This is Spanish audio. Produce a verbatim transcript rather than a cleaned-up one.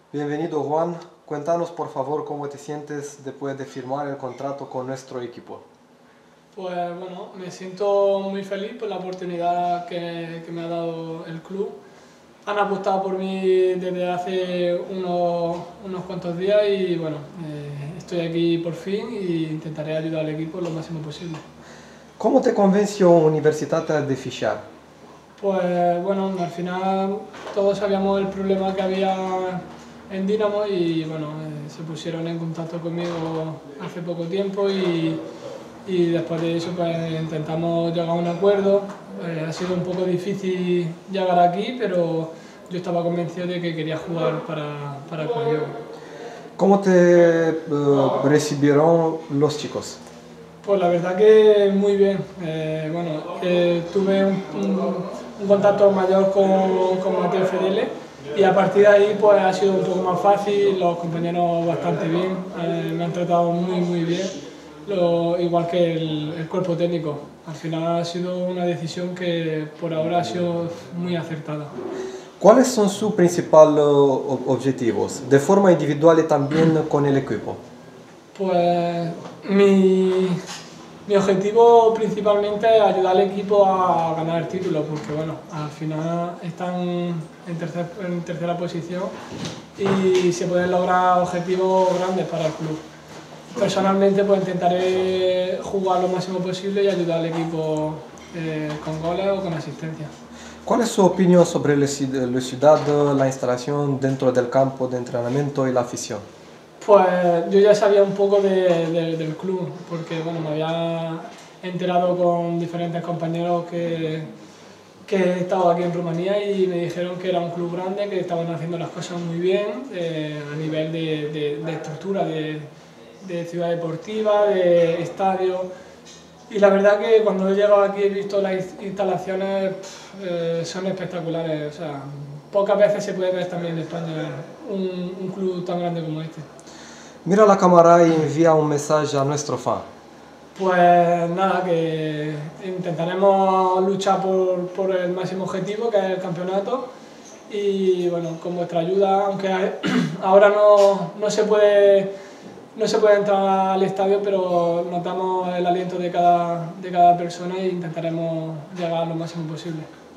Bienvenido Juan, cuéntanos por favor cómo te sientes después de firmar el contrato con nuestro equipo. Pues bueno, me siento muy feliz por la oportunidad que, que me ha dado el club. Han apostado por mí desde hace unos, unos cuantos días y bueno, eh, estoy aquí por fin e intentaré ayudar al equipo lo máximo posible. ¿Cómo te convenció Universitatea de fichar? Pues bueno, al final todos sabíamos el problema que había en Dinamo y bueno, eh, se pusieron en contacto conmigo hace poco tiempo y, y después de eso pues intentamos llegar a un acuerdo. Eh, ha sido un poco difícil llegar aquí, pero yo estaba convencido de que quería jugar para, para el Craiova. ¿Cómo te uh, recibieron los chicos? Pues la verdad que muy bien. Eh, bueno, eh, tuve un, un, un contacto mayor con, con Mateo Fedele y a partir de ahí pues ha sido un poco más fácil, los compañeros bastante bien, eh, me han tratado muy muy bien, lo, igual que el, el cuerpo técnico. Al final ha sido una decisión que por ahora ha sido muy acertada. ¿Cuáles son sus principales uh, objetivos, de forma individual y también con el equipo? Pues mi, mi objetivo principalmente es ayudar al equipo a ganar el título, porque bueno, al final están en, tercer, en tercera posición y se pueden lograr objetivos grandes para el club. Personalmente pues intentaré jugar lo máximo posible y ayudar al equipo eh, con goles o con asistencia. ¿Cuál es su opinión sobre la ciudad, la instalación dentro del campo de entrenamiento y la afición? Pues yo ya sabía un poco de, de, del club, porque bueno, me había enterado con diferentes compañeros que, que he estado aquí en Rumanía y me dijeron que era un club grande, que estaban haciendo las cosas muy bien eh, a nivel de, de, de estructura, de, de ciudad deportiva, de estadio. Y la verdad que cuando he llegado aquí he visto las instalaciones, eh, son espectaculares. O sea, pocas veces se puede ver también en España un, un club tan grande como este. Mira la cámara y envía un mensaje a nuestro fan. Pues nada, que intentaremos luchar por, por el máximo objetivo, que es el campeonato. Y bueno, con vuestra ayuda, aunque ahora no, no se puede... No se puede entrar al estadio, pero notamos el aliento de cada, de cada persona e intentaremos llegar lo máximo posible.